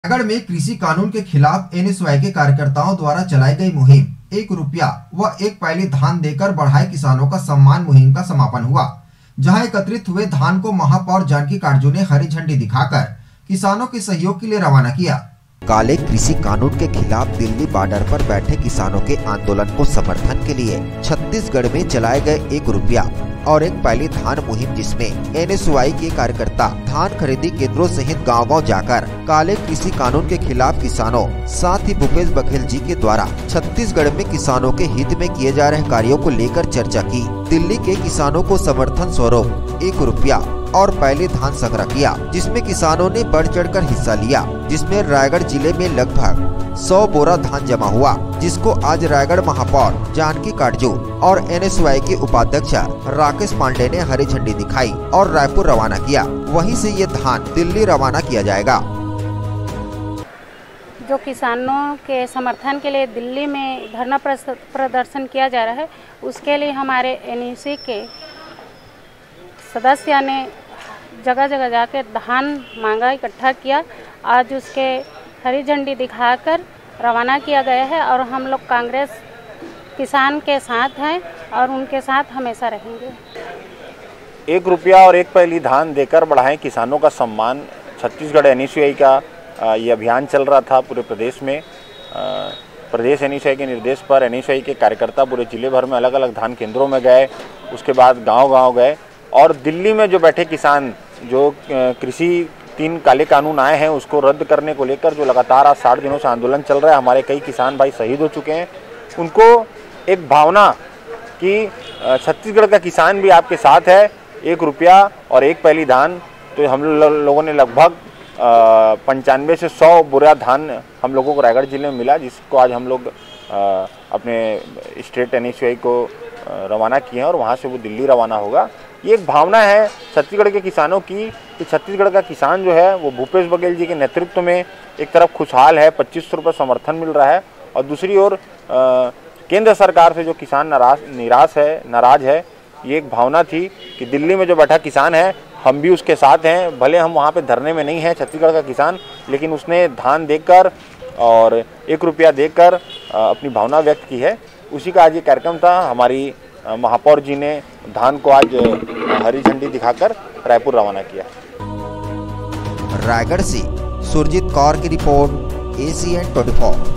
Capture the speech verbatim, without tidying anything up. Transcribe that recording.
रायगढ़ में कृषि कानून के खिलाफ एनएसवाई के कार्यकर्ताओं द्वारा चलाई गई मुहिम एक रुपया व एक पैली धान देकर बढ़ाए किसानों का सम्मान मुहिम का समापन हुआ, जहां एकत्रित हुए धान को महापौर जानकी काटजू ने हरी झंडी दिखाकर किसानों के सहयोग के लिए रवाना किया। काले कृषि कानून के खिलाफ दिल्ली बॉर्डर पर बैठे किसानों के आंदोलन को समर्थन के लिए छत्तीसगढ़ में चलाए गए एक रुपया और एक पैली धान मुहिम, जिसमें एनएसवाई के कार्यकर्ता धान खरीदी केंद्रों सहित गांव-गांव जाकर काले कृषि कानून के खिलाफ किसानों साथ ही भूपेश बघेल जी के द्वारा छत्तीसगढ़ में किसानों के हित में किए जा रहे कार्यों को लेकर चर्चा की। दिल्ली के किसानों को समर्थन स्वरूप एक रुपया और पहले धान संग्रह किया, जिसमें किसानों ने बढ़ चढ़कर हिस्सा लिया, जिसमें रायगढ़ जिले में लगभग सौ बोरा धान जमा हुआ, जिसको आज रायगढ़ महापौर जानकी काटजू और एनएसवाई के उपाध्यक्ष राकेश पांडे ने हरी झंडी दिखाई और रायपुर रवाना किया। वहीं से ये धान दिल्ली रवाना किया जाएगा। जो किसानों के समर्थन के लिए दिल्ली में धरना प्रदर्शन किया जा रहा है, उसके लिए हमारे एनएसवाई के सदस्य ने जगह जगह जाकर धान मांगा, इकट्ठा किया। आज उसके हरी झंडी दिखाकर रवाना किया गया है और हम लोग कांग्रेस किसान के साथ हैं और उनके साथ हमेशा रहेंगे। एक रुपया और एक पैली धान देकर बढ़ाएं किसानों का सम्मान, छत्तीसगढ़ एनएसवाई का ये अभियान चल रहा था पूरे प्रदेश में। प्रदेश एनएसवाई के निर्देश पर एनएसवाई के कार्यकर्ता पूरे जिले भर में अलग अलग धान केंद्रों में गए, उसके बाद गांव-गांव गए और दिल्ली में जो बैठे किसान जो कृषि तीन काले कानून आए हैं उसको रद्द करने को लेकर जो लगातार आज साठ दिनों से आंदोलन चल रहा है, हमारे कई किसान भाई शहीद हो चुके हैं। उनको एक भावना कि छत्तीसगढ़ का किसान भी आपके साथ है, एक रुपया और एक पैली धान, तो हम लोगों ने लगभग पंचानवे से सौ बोरा धान हम लोगों को रायगढ़ जिले में मिला, जिसको आज हम लोग अपने स्टेट एनएसवाई को रवाना किए हैं और वहाँ से वो दिल्ली रवाना होगा। ये एक भावना है छत्तीसगढ़ के किसानों की कि छत्तीसगढ़ का किसान जो है वो भूपेश बघेल जी के नेतृत्व में एक तरफ खुशहाल है, पच्चीस सौ रुपये समर्थन मिल रहा है, और दूसरी ओर केंद्र सरकार से जो किसान नाराज निराश है नाराज है। ये एक भावना थी कि दिल्ली में जो बैठा किसान है हम भी उसके साथ हैं, भले हम वहाँ पे धरने में नहीं हैं छत्तीसगढ़ का किसान, लेकिन उसने धान देकर और एक रुपया देकर अपनी भावना व्यक्त की है। उसी का आज ये कार्यक्रम था। हमारी महापौर जी ने धान को आज हरी झंडी दिखाकर रायपुर रवाना किया। रायगढ़ से सुरजीत कौर की रिपोर्ट, एसीएन चौबीस।